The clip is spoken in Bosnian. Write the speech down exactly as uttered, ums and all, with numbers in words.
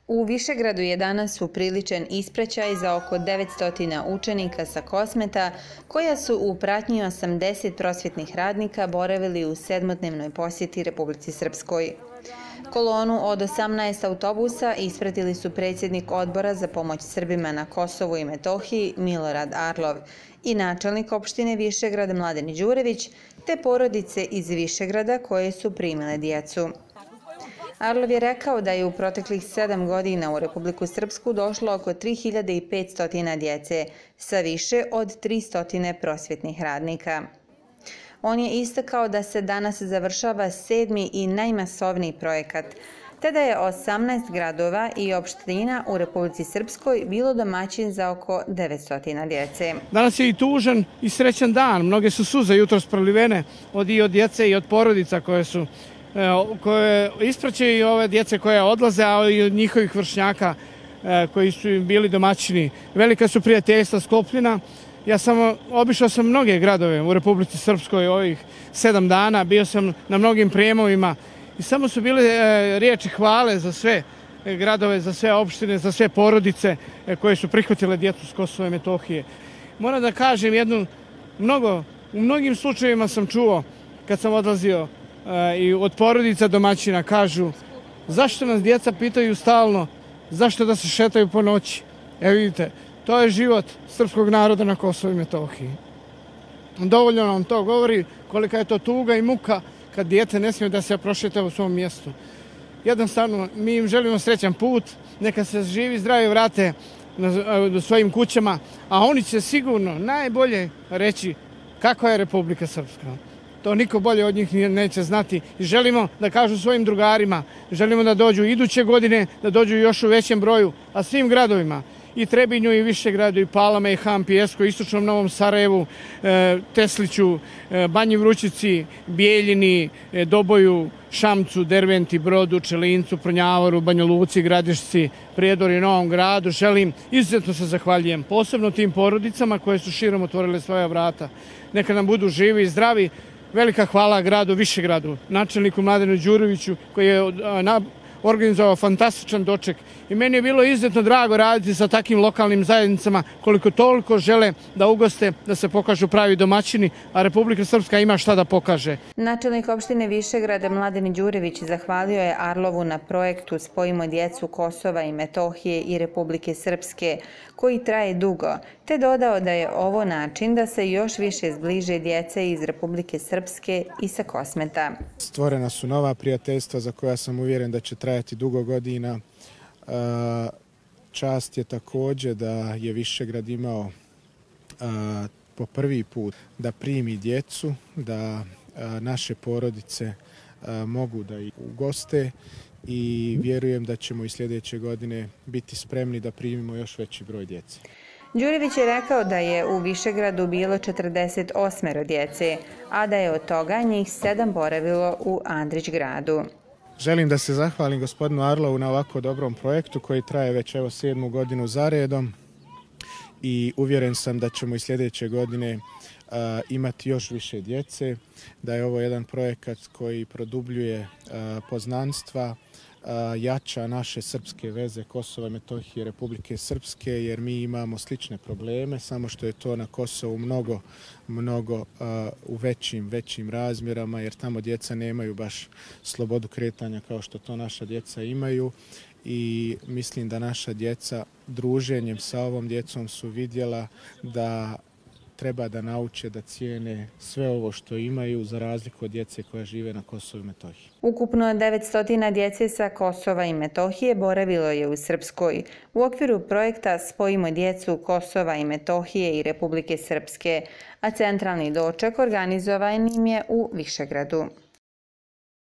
U Višegradu je danas upriličen ispraćaj za oko devetsto učenika sa Kosmeta, koja su u pratnji osamdeset prosvjetnih radnika boravili u sedmodnevnoj posjeti Republici Srpskoj. Kolonu od osamnaest autobusa ispratili su predsjednik Odbora za pomoć Srbima na Kosovu i Metohiji Milorad Arlov i načelnik opštine Višegrad Mladen Đurević, te porodice iz Višegrada koje su primile djecu. Arlov je rekao da je u proteklih sedam godina u Republiku Srpsku došlo oko tri hiljade petsto djece, sa više od tristo prosvjetnih radnika. On je istakao da se danas završava sedmi i najmasovniji projekat, te da je osamnaest gradova i opština u Republici Srpskoj bilo domaćin za oko devetsto djece. Danas je i tužan i srećan dan. Mnoge su suze jutros prolivene od i od djece i od porodica koje su koje ispraćaju i ove djece koje odlaze, ali i od njihovih vršnjaka koji su im bili domaćini. Velika su prijateljstva sklopljena. Ja sam obišao sam mnoge gradove u Republici Srpskoj ovih sedam dana, bio sam na mnogim prijemovima i samo su bile riječi hvale za sve gradove, za sve opštine, za sve porodice koje su prihvatile djecu s Kosova i Metohije. Moram da kažem jednu, mnogo, u mnogim slučajevima sam čuo kad sam odlazio i od porodica domaćina kažu zašto nas djeca pitaju stalno, zašto da se šetaju po noći. Evo vidite, to je život srpskog naroda na Kosovu i Metohiji. Dovoljno nam to govori kolika je to tuga i muka kad djete ne smije da se prošeta u svom mjestu. Jednostavno, mi im želimo srećan put, neka se živi zdravi vrate do svojim kućama, a oni će sigurno najbolje reći kakva je Republika Srpska. To niko bolje od njih neće znati i želimo da kažu svojim drugarima, želimo da dođu iduće godine, da dođu još u većem broju, a svim gradovima, i Trebinju, i Višegradu, i Palama, i Hampi, Esko, Istočnom Novom Sarajevu, Tesliću, Banji Vrućici, Bijeljini, Doboju, Šamcu, Derventi, Brodu, Čelincu, Prnjavoru, Banja Luci, Gradišci, Prijedoru i Novom Gradu. Želim, izuzetno se zahvaljujem, posebno tim porodicama koje su širom otvorile svoja vrata. Neka nam budu živi i zdravi. Velika hvala gradu Višegradu, načelniku Mladenu Đureviću koji je organizovao fantastičan doček i meni je bilo izuzetno drago raditi sa takvim lokalnim zajednicama koliko toliko žele da ugoste, da se pokažu pravi domaćini, a Republika Srpska ima šta da pokaže. Načelnik opštine Višegrada Mladen Đurević zahvalio je Arlovu na projektu Spojimo djecu Kosova i Metohije i Republike Srpske, koji traje dugo, te dodao da je ovo način da se još više zbliže djece iz Republike Srpske i sa Kosmeta. Stvorena su nova prijateljstva za koja sam uvjeren da će trajati dugo godina. Čast je također da je Višegrad imao po prvi put da primi djecu, da naše porodice mogu da ih ugoste i vjerujem da ćemo i sljedeće godine biti spremni da primimo još veći broj djece. Đurević je rekao da je u Višegradu bilo četrdeset osam djece, a da je od toga njih sedam boravilo u Andrićgradu. Želim da se zahvalim gospodinu Arlovu na ovako dobrom projektu koji traje već evo sedmu godinu za redom i uvjeren sam da ćemo i sljedeće godine a, imati još više djece, da je ovo jedan projekat koji produbljuje a, poznanstva, a, jača naše srpske veze Kosova i Metohije i Republike Srpske, jer mi imamo slične probleme, samo što je to na Kosovu mnogo, mnogo a, u većim, većim razmjerama, jer tamo djeca nemaju baš slobodu kretanja kao što to naša djeca imaju. I mislim da naša djeca druženjem sa ovom djecom su vidjela da treba da nauče da cijene sve ovo što imaju za razliku od djece koja žive na Kosovu i Metohiji. Ukupno devetsto djece sa Kosova i Metohije boravilo je u Srpskoj u okviru projekta Spojimo djecu Kosova i Metohije i Republike Srpske, a centralni doček organizovan im je u Višegradu.